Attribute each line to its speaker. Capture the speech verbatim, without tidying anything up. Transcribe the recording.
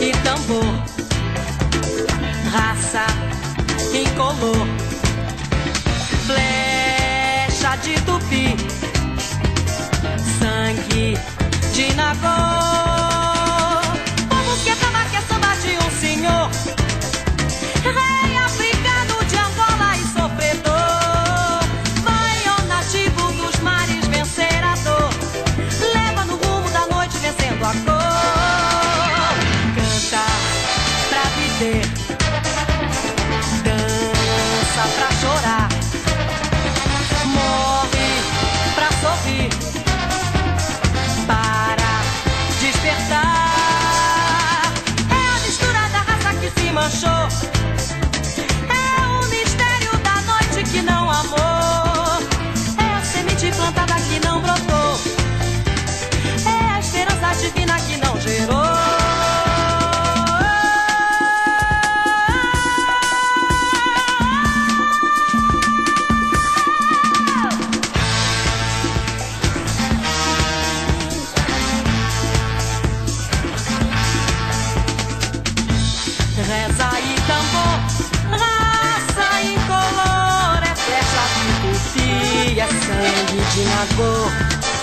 Speaker 1: e tambor, raça incolor, flecha de tupi, sangue de Nagô. Como que é samba, que é samba de um senhor, rei africano de Angola e sofredor, baião nativo dos mares, vencer a dor, leva no rumo da noite vencendo a cor. Canta pra viver, dança pra chorar, morre pra sorrir, para despertar. É a mistura da raça que se manchou, é o mistério da noite que não amou, é a semente plantada que não brotou, é a esperança divina que não gerou. Reza e tambor, raça incolor, é flecha de tupi, é sangue de Nagô.